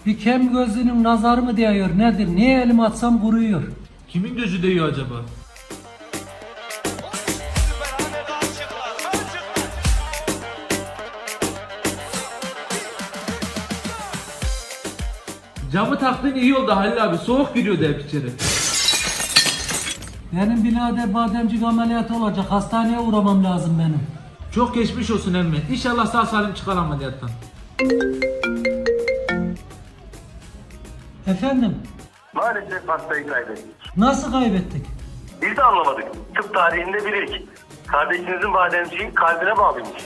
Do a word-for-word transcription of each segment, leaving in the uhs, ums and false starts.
Bir kem gözlünün nazarı mı değiyor nedir? Niye elimi atsam kuruyor? Kimin gözü değiyor acaba? Camı taktığın iyi oldu Halil abi. Soğuk giriyordu hep içeri. Benim birader bademcik ameliyatı olacak. Hastaneye uğramam lazım benim. Çok geçmiş olsun emmi. İnşallah sağ salim çıkar ameliyattan. Efendim? Maalesef hastayı kaybettik. Nasıl kaybettik? Biz de anlamadık. Tıp tarihinde bir ilk. Kardeşinizin bademciği kalbine bağlıymış.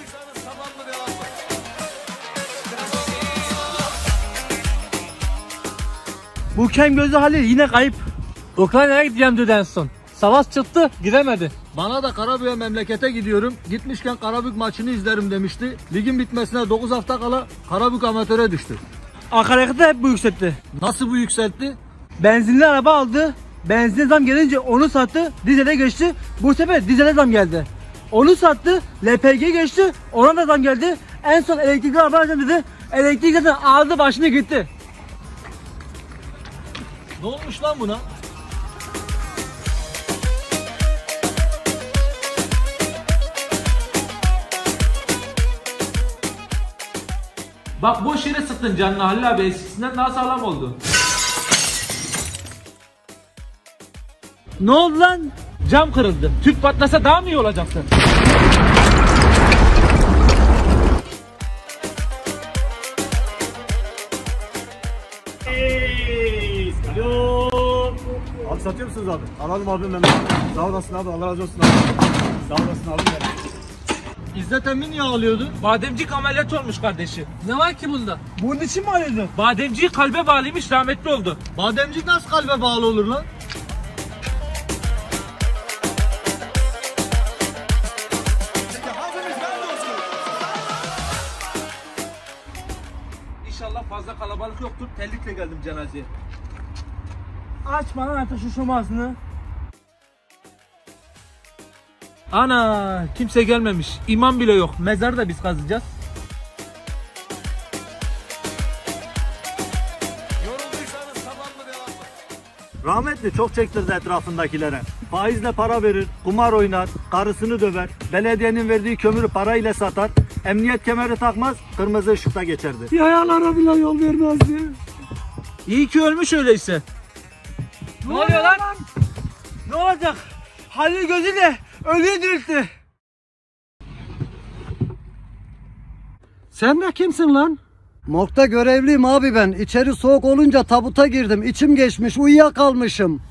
Bu kem gözlü Halil yine kayıp. Ukrayna'ya gideceğim dedi en son. Savaş çıktı, gidemedi. Bana da Karabük'e memlekete gidiyorum. Gitmişken Karabük maçını izlerim demişti. Ligin bitmesine dokuz hafta kala Karabük amatöre düştü. Akaryakıtı hep bu yükseltti. Nasıl bu yükseltti? Benzinli araba aldı. Benzine zam gelince onu sattı, dizele geçti. Bu sefer dizele zam geldi. Onu sattı, L P G geçti, ona da zam geldi. En son elektrikli araba alacağım dedi. Elektrik zaten aldı başını gitti. Ne olmuş lan buna? Bak boş yere sıktın canını Halil abi. Eskisinden daha sağlam oldu. Ne oldu lan? Cam kırıldı. Tüp patlasa daha mı iyi olacaktı? Abi satıyor musunuz abi? Alalım abi ben. Sağ olasın abi, Allah razı olsun abi. Sağ olasın abi. İzzet Emin niye ağlıyordu? Bademcik ameliyat olmuş kardeşi. Ne var ki bunda? Bunun için mi ağlıyordu? Bademciği kalbe bağlıymış, rahmetli oldu. Bademcik nasıl kalbe bağlı olur lan? İnşallah fazla kalabalık yoktur. Terlikle geldim cenazeye. Açma lan artık şu şomasını. Ana, kimse gelmemiş. İmam bile yok. Mezarı da biz kazacağız. Rahmetli çok çektirdi etrafındakilere. Faizle para verir, kumar oynar, karısını döver, belediyenin verdiği kömürü parayla satar, emniyet kemeri takmaz, kırmızı ışıkta geçerdi. Yayalara bile yol vermezdi. İyi ki ölmüş öyleyse. Ne oluyor lan? Ne olacak? Halil gözüyle ölüyü diriltti. Sen de kimsin lan? Morgda görevliyim abi ben. İçeri soğuk olunca tabuta girdim. İçim geçmiş, uyuyakalmışım.